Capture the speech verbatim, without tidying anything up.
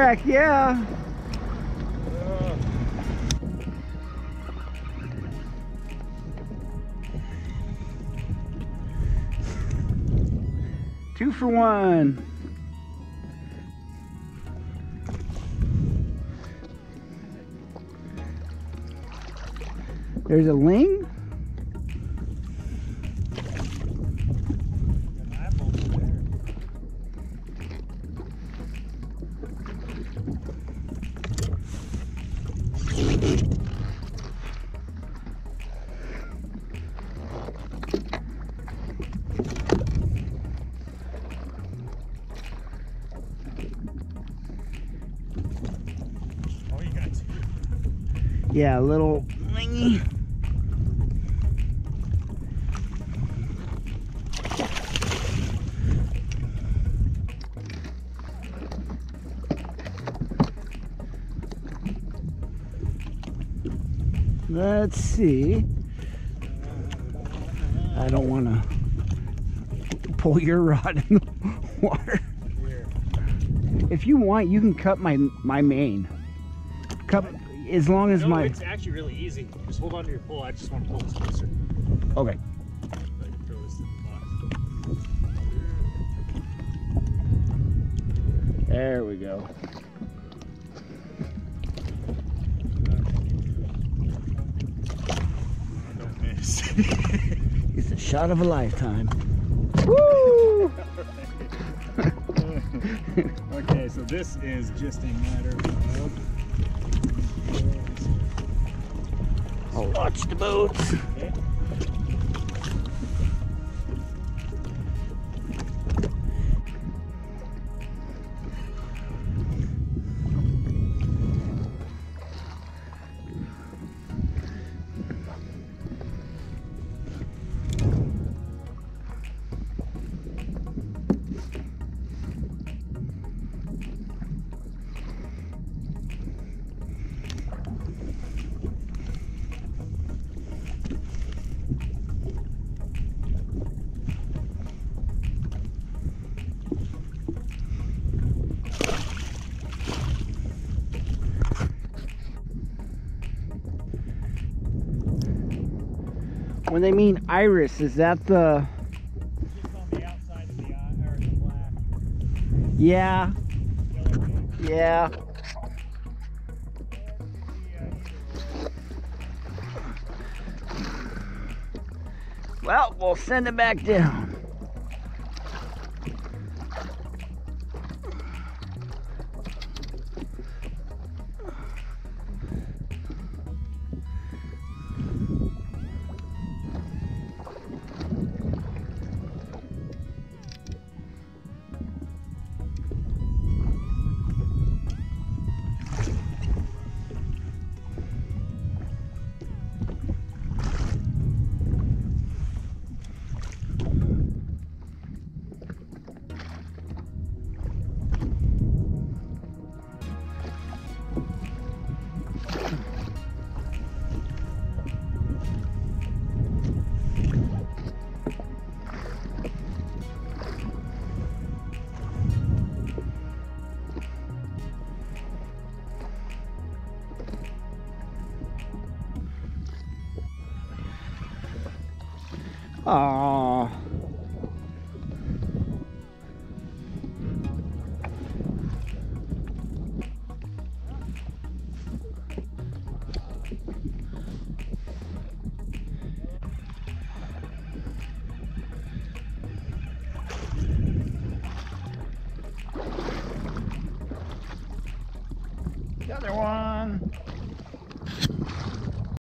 Heck yeah. Two for one. There's a ling. Oh, you got two. Yeah, a little lingy. Let's see. I don't want to pull your rod in the water. Here. If you want, you can cut my my main. Cut as long as No, my. it's actually really easy. Just hold on to your pole. I just want to pull this closer. Okay. Like, throw this in the box. There we go. Don't miss. It's a shot of a lifetime. Woo! Okay, so this is just a matter of. I'll watch the boats. Okay. When they mean iris, is that the? Just on the outside of the eye, or the black. Yeah. Yellow thing. Yeah. Well, we'll send it back down. Aww.